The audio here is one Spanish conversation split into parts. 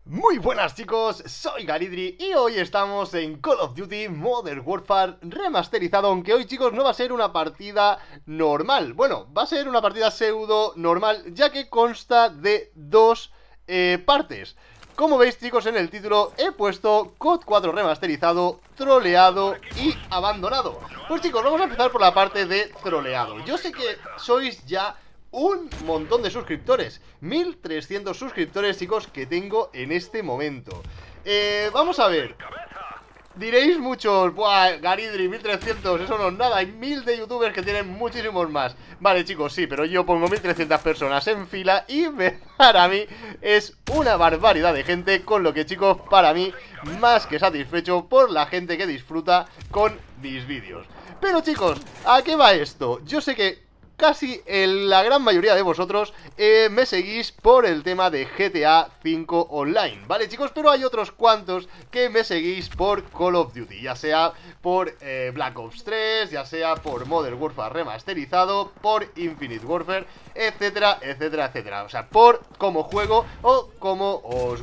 Muy buenas chicos, soy Garidri y hoy estamos en Call of Duty Modern Warfare remasterizado. Aunque hoy chicos no va a ser una partida normal. Bueno, va a ser una partida pseudo normal, ya que consta de dos partes. Como veis chicos, en el título he puesto COD 4 remasterizado, troleado y abandonado. Pues chicos, vamos a empezar por la parte de troleado. Yo sé que sois ya un montón de suscriptores, 1300 suscriptores chicos que tengo en este momento. Vamos a ver. Diréis muchos, buah, Garidri, 1300, eso no es nada. Hay 1000 de youtubers que tienen muchísimos más. Vale chicos, sí, pero yo pongo 1300 personas en fila y para mí es una barbaridad de gente. Con lo que chicos, para mí, más que satisfecho por la gente que disfruta con mis vídeos. Pero chicos, ¿a qué va esto? Yo sé que casi la gran mayoría de vosotros me seguís por el tema de GTA V Online, ¿vale chicos? Pero hay otros cuantos que me seguís por Call of Duty, ya sea por Black Ops 3, ya sea por Modern Warfare remasterizado, por Infinite Warfare, etcétera, etcétera, etcétera. O sea, por cómo juego o cómo os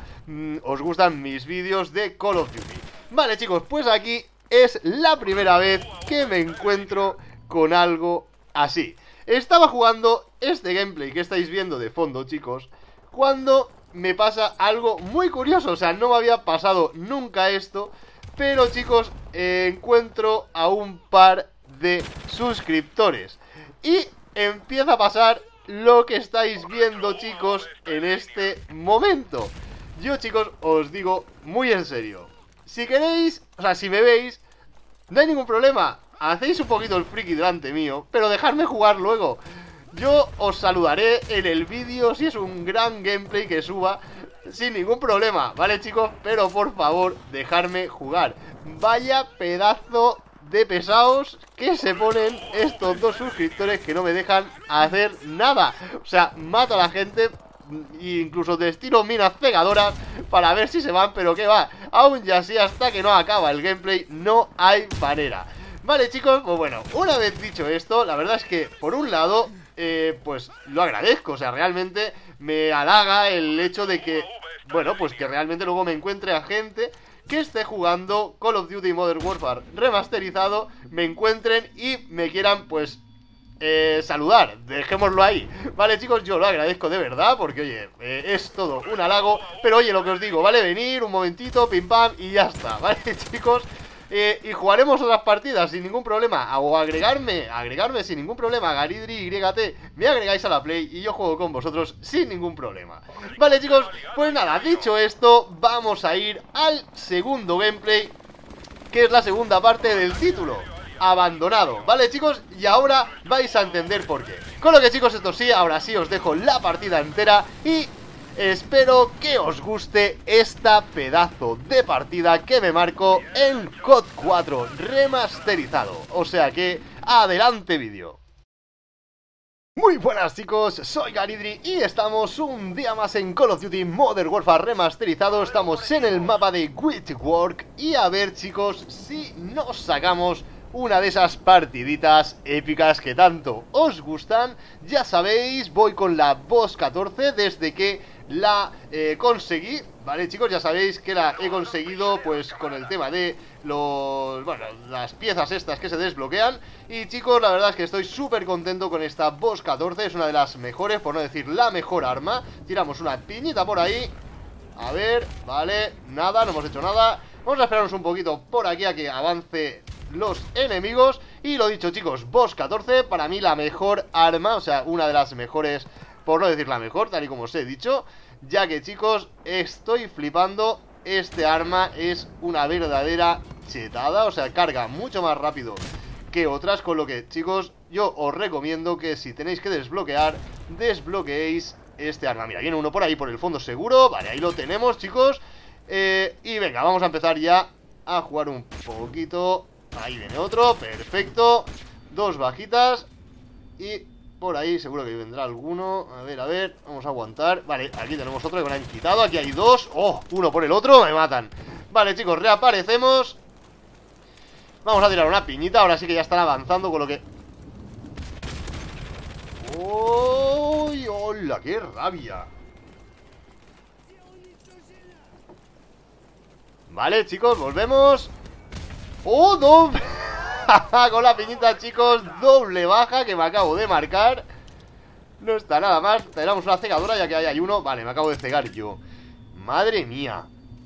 gustan mis vídeos de Call of Duty. Vale chicos, pues aquí es la primera vez que me encuentro con algo así. Estaba jugando este gameplay que estáis viendo de fondo, chicos, cuando me pasa algo muy curioso. O sea, no me había pasado nunca esto. Pero, chicos, encuentro a un par de suscriptores y empieza a pasar lo que estáis viendo, chicos, en este momento. Yo, chicos, os digo muy en serio, si queréis, o sea, si me veis, no hay ningún problema. Hacéis un poquito el friki delante mío, pero dejadme jugar luego. Yo os saludaré en el vídeo si es un gran gameplay que suba, sin ningún problema, ¿vale chicos? Pero por favor, dejadme jugar. Vaya pedazo de pesados que se ponen estos dos suscriptores que no me dejan hacer nada. O sea, mato a la gente, incluso destino minas cegadoras para ver si se van, pero que va, aún ya así, hasta que no acaba el gameplay no hay manera. Vale chicos, pues bueno, una vez dicho esto, la verdad es que por un lado, pues lo agradezco. O sea, realmente me halaga el hecho de que, bueno, pues que realmente luego me encuentre a gente que esté jugando Call of Duty Modern Warfare remasterizado, me encuentren y me quieran, pues, saludar, dejémoslo ahí. Vale chicos, yo lo agradezco de verdad, porque oye, es todo un halago. Pero oye, lo que os digo, vale, venir un momentito, pim pam y ya está, vale chicos. Y jugaremos otras partidas sin ningún problema. O agregarme sin ningún problema. Garidri YT, me agregáis a la play y yo juego con vosotros sin ningún problema. Vale chicos, pues nada, dicho esto, vamos a ir al segundo gameplay, que es la segunda parte del título, abandonado, ¿vale chicos? Y ahora vais a entender por qué. Con lo que chicos, esto sí, ahora sí os dejo la partida entera y espero que os guste esta pedazo de partida que me marco en COD 4 remasterizado. O sea que, adelante vídeo. Muy buenas chicos, soy Garidri y estamos un día más en Call of Duty Modern Warfare remasterizado. Estamos en el mapa de Witchwork y a ver chicos si nos sacamos una de esas partiditas épicas que tanto os gustan. Ya sabéis, voy con la Boss 14 desde que la conseguí, ¿vale chicos? Ya sabéis que la he conseguido pues con el tema de las piezas estas que se desbloquean. Y chicos, la verdad es que estoy súper contento con esta Boss 14. Es una de las mejores, por no decir la mejor arma. Tiramos una piñita por ahí. A ver, vale, nada, no hemos hecho nada. Vamos a esperarnos un poquito por aquí a que avance los enemigos. Y lo dicho chicos, Boss 14, para mí la mejor arma, o sea, una de las mejores, por no decir la mejor, tal y como os he dicho. Ya que chicos, estoy flipando. Este arma es una verdadera chetada, o sea, carga mucho más rápido que otras. Con lo que chicos, yo os recomiendo que si tenéis que desbloquear, desbloqueéis este arma. Mira, viene uno por ahí, por el fondo seguro. Vale, ahí lo tenemos chicos. Y venga, vamos a empezar ya a jugar un poquito. Ahí viene otro, perfecto. Dos bajitas. Y por ahí seguro que vendrá alguno. A ver, vamos a aguantar. Vale, aquí tenemos otro que me lo han quitado. Aquí hay dos, oh, uno por el otro, me matan. Vale chicos, reaparecemos. Vamos a tirar una piñita, ahora sí que ya están avanzando. Con lo que... ¡Oh! ¡Hola! ¡Qué rabia! Vale, chicos, volvemos. ¡Oh, doble! Con la piñita, chicos, doble baja que me acabo de marcar. No está nada más. Tenemos una cegadora ya que ahí hay uno. Vale, me acabo de cegar yo. Madre mía.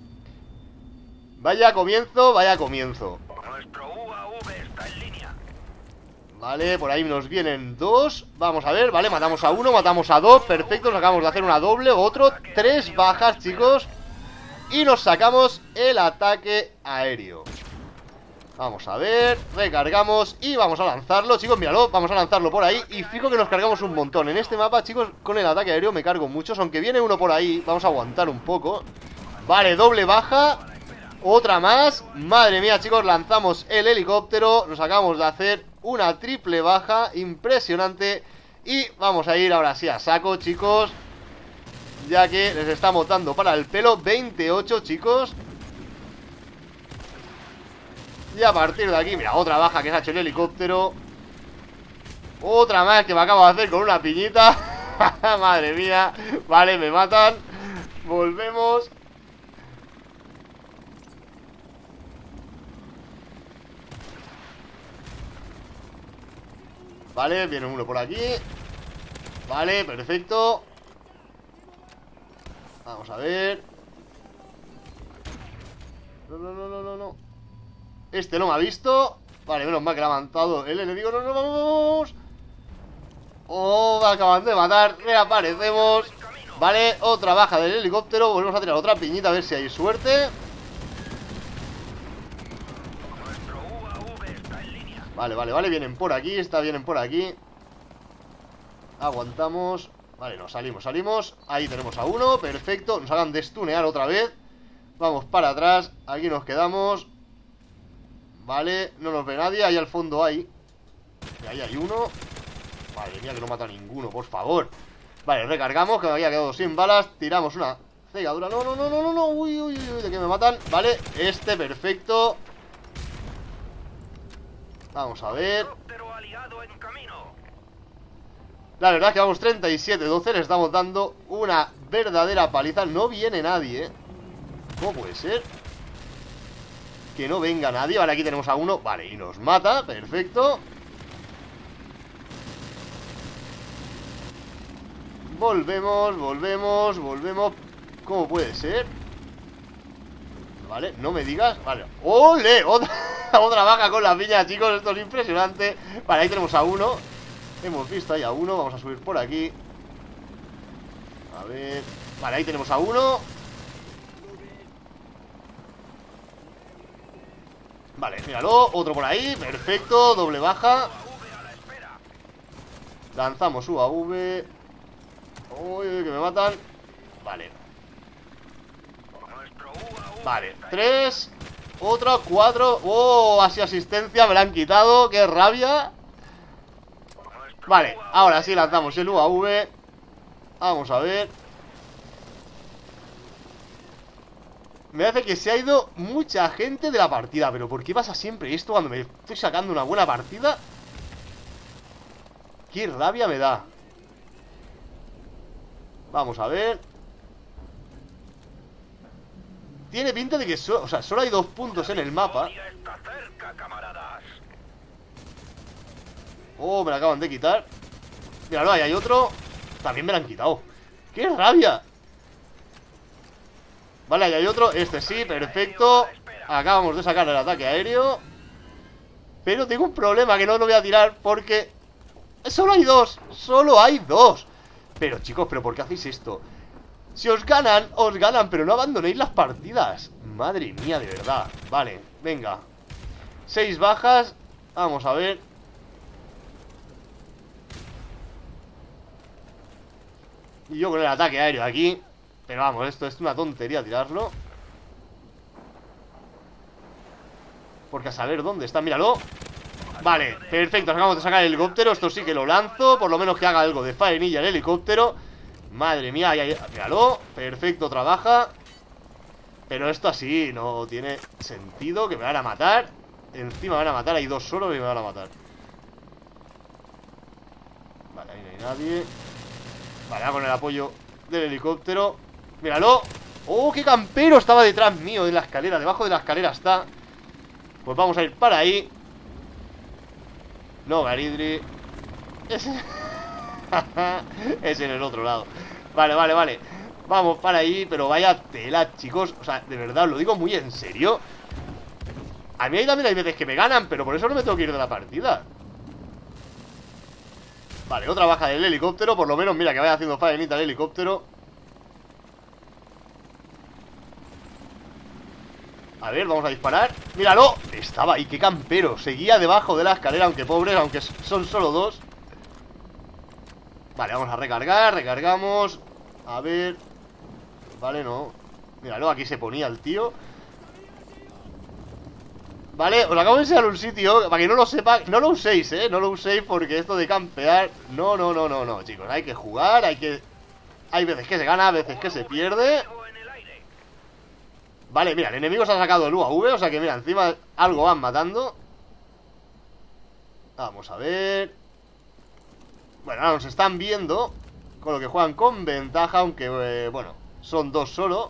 Vaya comienzo, vaya comienzo. Nuestro UAV está en línea. Vale, por ahí nos vienen dos. Vamos a ver, vale, matamos a uno, matamos a dos. Perfecto, nos acabamos de hacer una doble. Otro, 3 bajas, chicos. Y nos sacamos el ataque aéreo. Vamos a ver, recargamos y vamos a lanzarlo, chicos, míralo, vamos a lanzarlo por ahí. Y fijo que nos cargamos un montón. En este mapa, chicos, con el ataque aéreo me cargo muchos. Aunque viene uno por ahí, vamos a aguantar un poco. Vale, doble baja. Otra más. Madre mía, chicos, lanzamos el helicóptero. Nos acabamos de hacer una triple baja. Impresionante. Y vamos a ir ahora sí a saco, chicos, ya que les estamos dando para el pelo. 28, chicos. Y a partir de aquí, mira, otra baja que se ha hecho el helicóptero. Otra más que me acabo de hacer con una piñita. Madre mía. Vale, me matan. Volvemos. Vale, viene uno por aquí. Vale, perfecto. Vamos a ver. No. Este no me ha visto. Vale, menos mal que le ha avanzado el enemigo. No, vamos. Oh, me acaban de matar. Reaparecemos. Vale, otra baja del helicóptero. Volvemos a tirar otra piñita a ver si hay suerte. Vale, vienen por aquí. Vienen por aquí. Aguantamos. Vale, no, salimos. Ahí tenemos a uno, perfecto. Nos hagan destunear otra vez. Vamos para atrás, aquí nos quedamos. Vale, no nos ve nadie. Ahí al fondo hay. Ahí hay uno. Madre mía, que no mata a ninguno, por favor. Vale, recargamos, que me había quedado sin balas. Tiramos una cegadura. No. Uy, de que me matan. Vale, perfecto. Vamos a ver. La verdad es que vamos 37-12. Le estamos dando una verdadera paliza. No viene nadie, ¿eh? ¿Cómo puede ser? Que no venga nadie. Vale, aquí tenemos a uno. Vale, y nos mata, perfecto. Volvemos. ¿Cómo puede ser? Vale, no me digas. Vale, ¡ole! Otra baja con la piña, chicos. Esto es impresionante. Vale, ahí tenemos a uno. Hemos visto ahí a uno. Vamos a subir por aquí. A ver. Vale, ahí tenemos a uno. Vale, míralo, otro por ahí, perfecto, doble baja. Lanzamos UAV. Uy, que me matan. Vale. Vale, 3. Otro, 4. Oh, así asistencia, me la han quitado, qué rabia. Vale, ahora sí lanzamos el UAV. Vamos a ver. Me hace que se ha ido mucha gente de la partida. Pero ¿por qué pasa siempre esto cuando me estoy sacando una buena partida? Qué rabia me da. Vamos a ver. Tiene pinta de que solo hay 2 puntos en el mapa. Oh, me la acaban de quitar. Míralo, ahí hay otro. También me la han quitado. ¡Qué rabia! Vale, ahí hay otro. Sí, perfecto. Acabamos de sacar el ataque aéreo. Pero tengo un problema, que no lo voy a tirar porque solo hay 2. Solo hay 2. Pero chicos, ¿pero por qué hacéis esto? Si os ganan, pero no abandonéis las partidas. Madre mía, de verdad. Vale, venga. 6 bajas. Vamos a ver. Y yo con el ataque aéreo aquí. Pero vamos, esto es una tontería tirarlo. Porque a saber dónde está, míralo. Vale, perfecto, acabamos de sacar el helicóptero. Esto sí que lo lanzo, por lo menos que haga algo de faenilla el helicóptero. Madre mía, míralo. Perfecto, trabaja. Pero esto así no tiene sentido. Que me van a matar. Encima me van a matar, hay 2 solo y me van a matar. Vale, ahí no hay nadie. Vale, con el apoyo del helicóptero. Míralo. ¡Oh, qué campero! Estaba detrás mío en la escalera. Debajo de la escalera está. Pues vamos a ir para ahí. No, Garidri. Ese... es en el otro lado. Vale, vale, vale. Vamos para ahí, pero vaya tela, chicos. O sea, de verdad, lo digo muy en serio. A mí ahí también hay veces que me ganan, pero por eso no me tengo que ir de la partida. Vale, otra baja del helicóptero. Por lo menos, mira, que vaya haciendo faenita el helicóptero. A ver, vamos a disparar. ¡Míralo! Estaba ahí, qué campero. Seguía debajo de la escalera, aunque pobres, aunque son solo dos. Vale, vamos a recargar, recargamos. A ver. Vale, no. Míralo, aquí se ponía el tío. Vale, os acabo de enseñar un sitio. Para que no lo sepa, no lo uséis, no lo uséis, porque esto de campear. No, no, no, no, no, chicos. Hay que jugar, hay que... Hay veces que se gana, veces que se pierde. Vale, mira, el enemigo se ha sacado el UAV. O sea que mira, encima algo van matando. Vamos a ver. Bueno, ahora nos están viendo, con lo que juegan con ventaja. Aunque, bueno, son dos solo.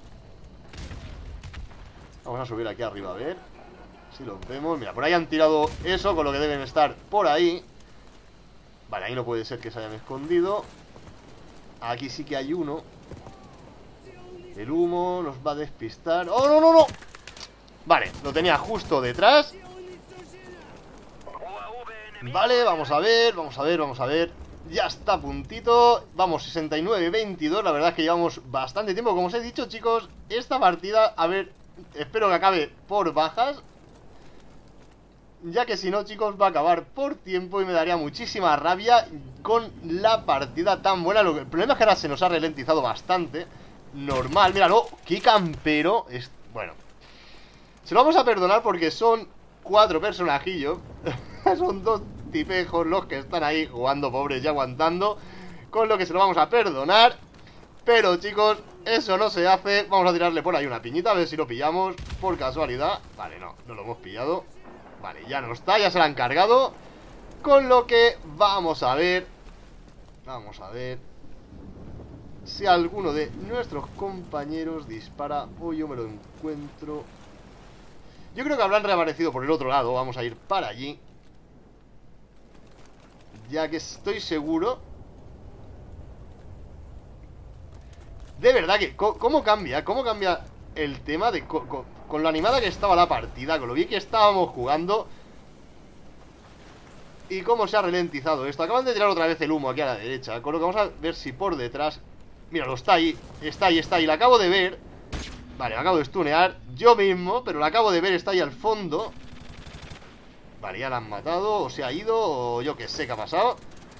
Vamos a subir aquí arriba a ver si los vemos. Mira, por ahí han tirado eso, con lo que deben estar por ahí. Vale, ahí no puede ser que se hayan escondido. Aquí sí que hay uno. El humo nos va a despistar. ¡Oh, no, no, no! Vale, lo tenía justo detrás. Vale, vamos a ver, vamos a ver, vamos a ver. Ya está a puntito. Vamos, 69-22. La verdad es que llevamos bastante tiempo. Como os he dicho, chicos, esta partida, a ver, espero que acabe por bajas, ya que si no, chicos, va a acabar por tiempo y me daría muchísima rabia con la partida tan buena. El problema es que ahora se nos ha ralentizado bastante. Normal, míralo, qué campero. Bueno, se lo vamos a perdonar porque son 4 personajillos. Son 2 tipejos los que están ahí jugando, pobres, y aguantando. Con lo que se lo vamos a perdonar. Pero, chicos, eso no se hace. Vamos a tirarle por ahí una piñita, a ver si lo pillamos por casualidad. Vale, no, no lo hemos pillado. Vale, ya no está, ya se lo han cargado. Con lo que vamos a ver. Vamos a ver si alguno de nuestros compañeros dispara o yo me lo encuentro. Yo creo que habrán reaparecido por el otro lado. Vamos a ir para allí, ya que estoy seguro. De verdad que ¿cómo cambia? ¿Cómo cambia el tema de con lo animada que estaba la partida, con lo bien que estábamos jugando, y cómo se ha ralentizado esto? Acaban de tirar otra vez el humo aquí a la derecha, con lo que vamos a ver si por detrás... Míralo, está ahí, está ahí, está ahí. La acabo de ver. Vale, me acabo de stunear yo mismo, pero la acabo de ver, está ahí al fondo. Vale, ya la han matado, o se ha ido, o yo que sé qué ha pasado.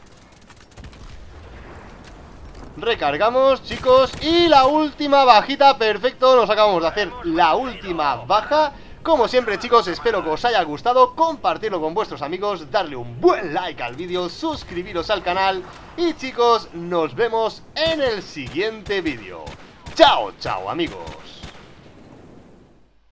Recargamos, chicos. Y la última bajita, perfecto. Nos acabamos de hacer la última baja. Como siempre, chicos, espero que os haya gustado. Compartirlo con vuestros amigos, darle un buen like al vídeo, suscribiros al canal. Y, chicos, nos vemos en el siguiente vídeo. Chao, chao, amigos.